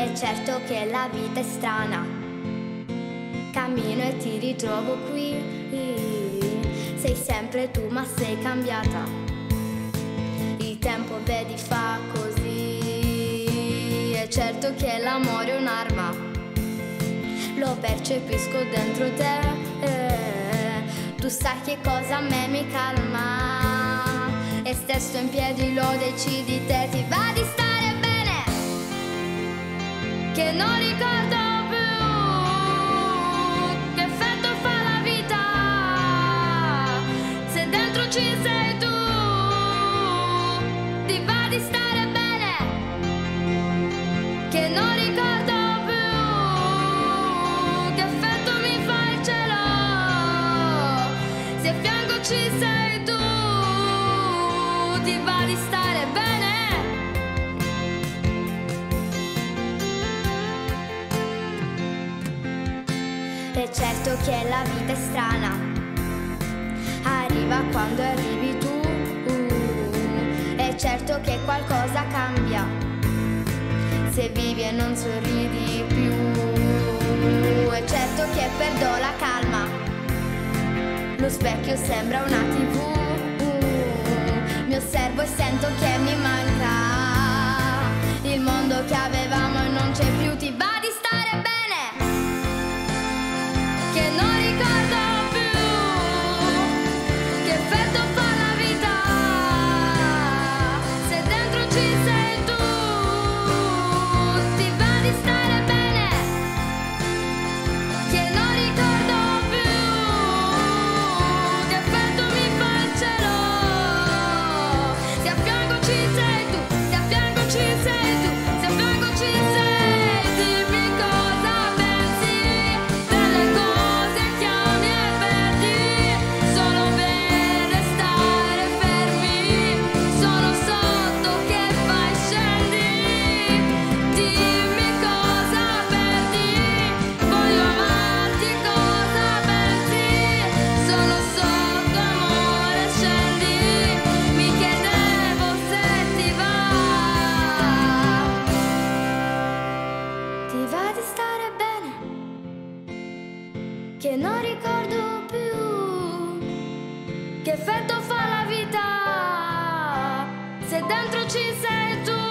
È certo che la vita è strana, cammino e ti ritrovo qui. Sei sempre tu ma sei cambiata, il tempo vedi fa così. È certo che l'amore è un'arma, lo percepisco dentro te. Tu sai che cosa a me mi calma, e stesso in piedi lo decidi te. Ti va di stare bene, che non ricordo più che effetto fa la vita se dentro ci sei tu. Ti va di stare bene, che non ricordo più che effetto mi fa il cielo se a fianco ci sei tu. Ti va di stare bene. È certo che la vita è strana, arriva quando arrivi tu. È certo che qualcosa cambia se vivi e non sorridi più. È certo che perdo la calma, lo specchio sembra una TV. Mi osservo e sento che mi manca il mondo che avevamo e non c'è più. Ti va di stare bene, che non ricordo più che effetto fa la vita se dentro ci sei tu. Ti va di stare bene, che non ricordo più che effetto mi fa il cielo se a fianco ci sei tu, se a fianco ci sei tu, se a fianco ci sei. Dimmi cosa pensi delle cose che ami e perdi solo per restare fermi. Sono sotto che fai scendi. Dimmi cosa perdi, voglio amarti, cosa pensi. Sono sotto amore, scendi. Mi chiedevo se ti va di stare bene, che non ricordo più che effetto fa la vita se dentro ci sei tu.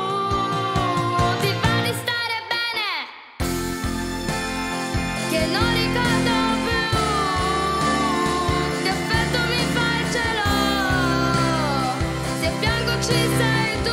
Ti va di stare bene, che non ricordo più che effetto mi fa il cielo se a fianco ci sei tu.